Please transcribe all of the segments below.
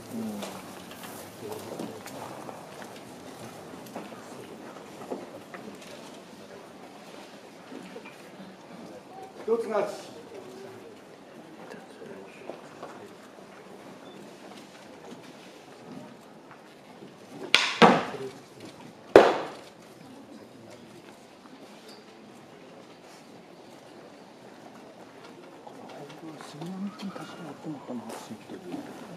一つ勝ち。 杉並君確かやってもらったの発信っていう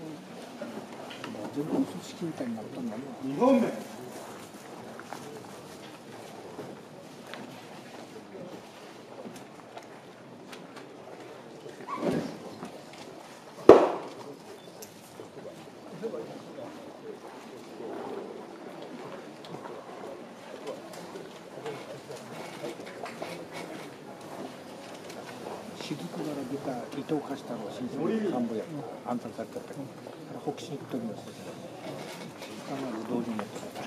全国組織みたいになったんだね。 2本目。 雫から出た伊藤貸したのが新鮮な3部屋暗殺されちゃったから北進行く時の人ですね。かなり同時にやってた。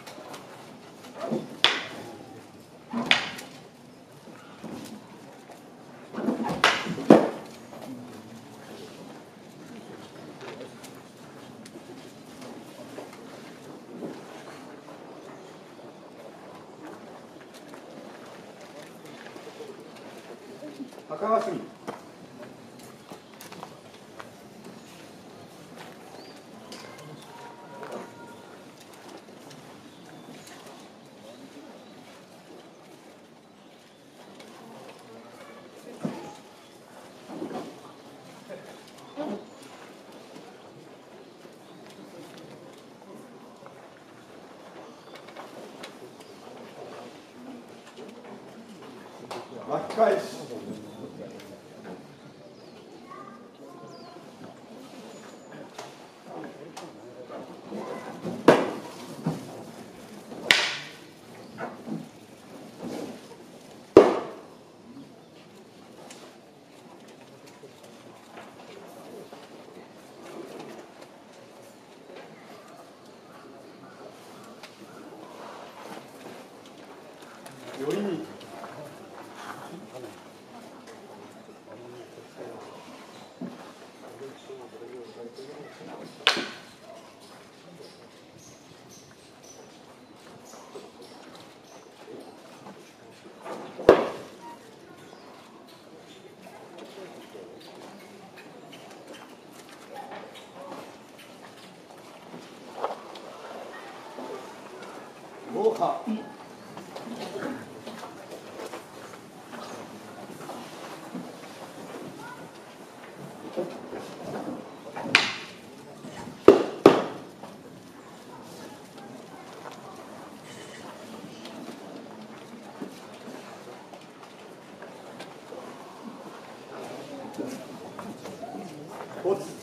赤が隅。巻き返し。よりに。5波。落ち。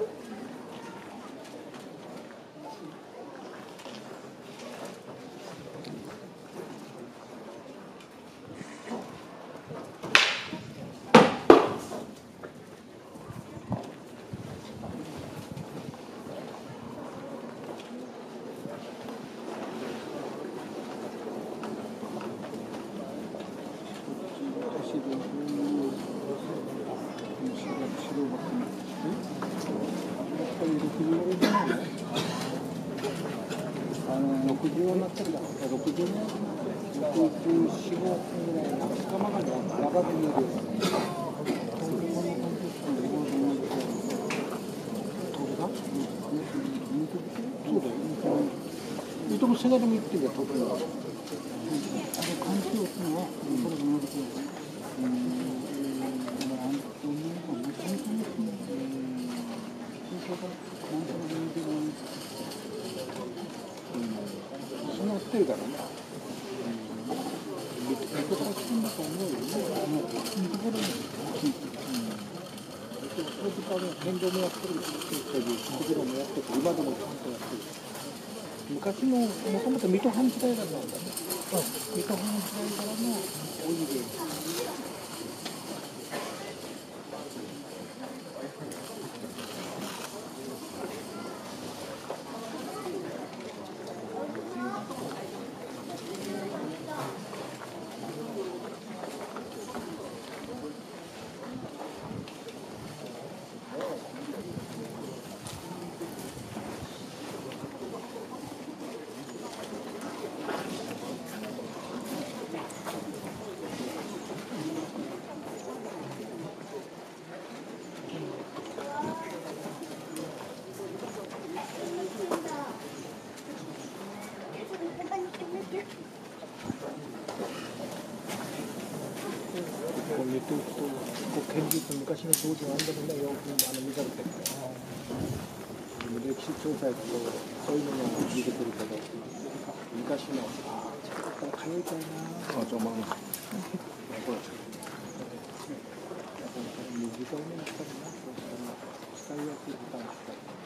60になってるだろう。60年、64、5ぐらいの仲間が長く見える。そうだよ。伊藤も世代でも言ってるよ、東京は。あれ、環境っていうのは、これが同じくらい。乗ってるからね。水戸から来るんだと思うよね。水戸から大きい。その時間変動もやってるし、水戸もやってて、今でもちゃんとやってる。昔のもともと水戸藩時代だったんだね。水戸藩時代からのお湯で。 昔の当時はあんでもね、よく見られてるから、歴史調査やとそういうのも見てくるけど、昔の、ちょっと通いたいな。 じゃあまあ短いね、やっぱりな、そうしたら使いやすいパターンですから。